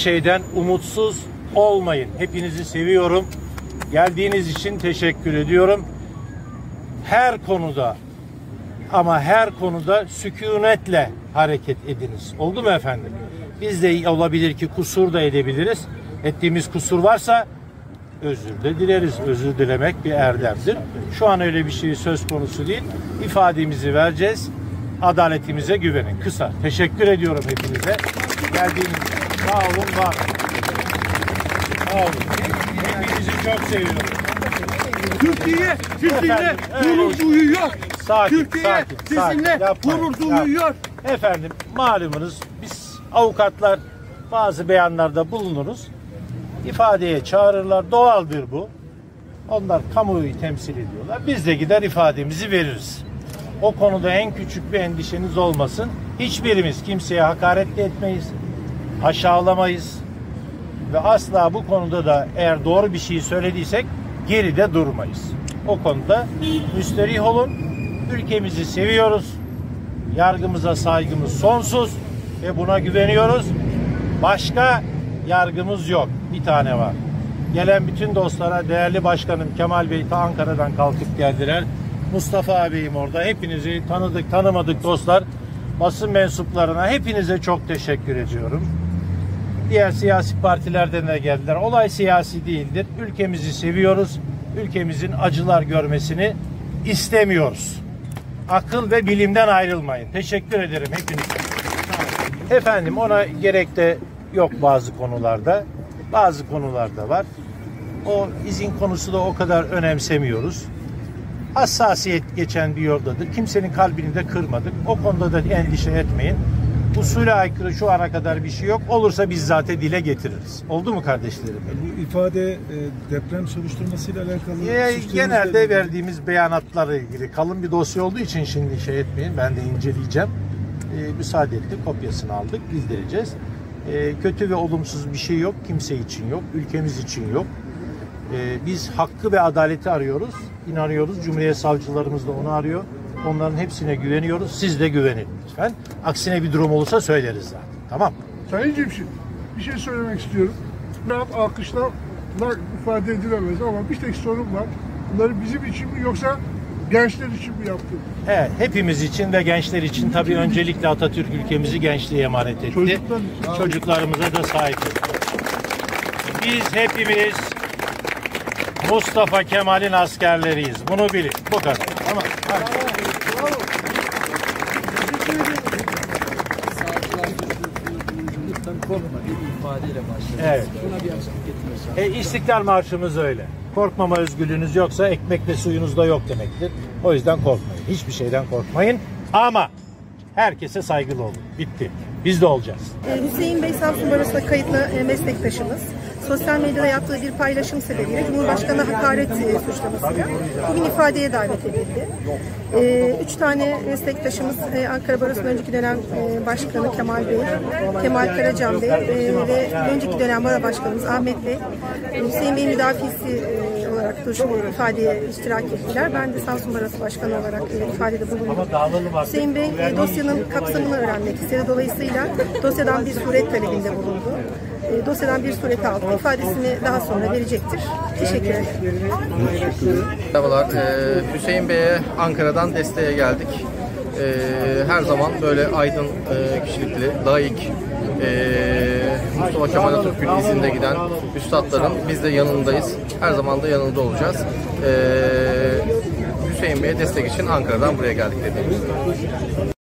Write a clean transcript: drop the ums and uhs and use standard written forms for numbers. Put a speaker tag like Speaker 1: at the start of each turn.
Speaker 1: şeyden umutsuz olmayın. Hepinizi seviyorum. Geldiğiniz için teşekkür ediyorum. Her konuda ama her konuda sükunetle hareket ediniz. Oldu mu efendim? Biz de olabilir ki kusur da edebiliriz. Ettiğimiz kusur varsa özür de dileriz. Özür dilemek bir erdemdir. Şu an öyle bir şey söz konusu değil. İfademizi vereceğiz. Adaletimize güvenin. Kısa. Teşekkür ediyorum hepinize. Geldiğiniz için. Sağ olun, var olun. Sağ olun. Hepinizi çok seviyorum.
Speaker 2: Türkiye sizinle gurur duyuyor. Türkiye sizinle gurur duyuyor.
Speaker 1: Efendim malumunuz biz avukatlar bazı beyanlarda bulunuruz. İfadeye çağırırlar. Doğaldır bu. Onlar kamuoyu temsil ediyorlar. Biz de gider ifademizi veririz. O konuda en küçük bir endişeniz olmasın. Hiçbirimiz kimseye hakaret de etmeyiz. Aşağılamayız. Ve asla bu konuda da eğer doğru bir şey söylediysek geride durmayız. O konuda müsterih olun. Ülkemizi seviyoruz. Yargımıza saygımız sonsuz ve buna güveniyoruz. Başka yargımız yok. Bir tane var. Gelen bütün dostlara, değerli başkanım Kemal Bey ta Ankara'dan kalkıp geldiler. Mustafa ağabeyim orada. Hepinizi tanıdık, tanımadık dostlar. Basın mensuplarına hepinize çok teşekkür ediyorum. Diğer siyasi partilerden de geldiler. Olay siyasi değildir. Ülkemizi seviyoruz. Ülkemizin acılar görmesini istemiyoruz. Akıl ve bilimden ayrılmayın. Teşekkür ederim hepinize. Efendim ona gerek de yok bazı konularda. Bazı konularda var. O izin konusu da o kadar önemsemiyoruz. Hassasiyet geçen bir yoldadır. Kimsenin kalbini de kırmadık. O konuda da endişe etmeyin. Usule aykırı şu ana kadar bir şey yok. Olursa biz zaten dile getiririz. Oldu mu kardeşlerim?
Speaker 3: Bu ifade deprem soruşturmasıyla alakalı.
Speaker 1: Genelde verdiğimiz beyanatlarla ilgili kalın bir dosya olduğu için şimdi şey etmeyin. Ben de inceleyeceğim. Müsaade ettik. Kopyasını aldık. Bildireceğiz. Kötü ve olumsuz bir şey yok. Kimse için yok. Ülkemiz için yok. Biz hakkı ve adaleti arıyoruz. İnanıyoruz. Cumhuriyet savcılarımız da onu arıyor. Onların hepsine güveniyoruz. Siz de güvenin lütfen. Aksine bir durum olursa söyleriz zaten. Tamam.
Speaker 2: Sayın Cemşit, bir şey söylemek istiyorum. Rahat alkışlarla ifade edilemez ama bir tek sorun var. Bunları bizim için mi yoksa gençler için mi yaptık?
Speaker 1: Evet, hepimiz için ve gençler için tabii öncelikle Atatürk ülkemizi gençliğe emanet etti. Çocuklarımıza da sahip etti. Biz hepimiz Mustafa Kemal'in askerleriyiz. Bunu bilin. Bu kadar. Tamam. Evet. İstiklal Marşımız öyle. Korkmama özgürlüğünüz yoksa ekmek ve suyunuz da yok demektir. O yüzden korkmayın. Hiçbir şeyden korkmayın. Ama herkese saygılı olun. Bitti. Biz de olacağız.
Speaker 4: Hüseyin Bey Samsun Barosu'na kayıtlı meslektaşımız. Sosyal medyada yaptığı bir paylaşım sebebiyle Cumhurbaşkanı'na hakaret suçlamasıyla bugün ifadeye davet edildi. 3 tane meslektaşımız Ankara Barosu'nun önceki dönem başkanı Kemal Bey, Kemal Karacan Bey ve önceki dönem baro başkanımız Ahmet Bey, Hüseyin Bey'in müdafisi olarak ifadeye iştirak ettiler. Ben de Samsun Barosu Başkanı olarak ifadede bulundum. Hüseyin Bey dosyanın kapsamını öğrenmek istedi. Dolayısıyla dosyadan bir suret talebinde bulundu. Dosyadan bir suret aldı. İfadesini daha sonra verecektir. Teşekkür ederim.
Speaker 5: Merhabalar. Hüseyin Bey'e Ankara'dan desteğe geldik. Her zaman böyle aydın kişilikli, laik, Mustafa Kemal Atatürk'ün izinde giden üstadların biz de yanındayız. Her zaman da yanında olacağız. Hüseyin Bey'e destek için Ankara'dan buraya geldik dediğimiz gibi.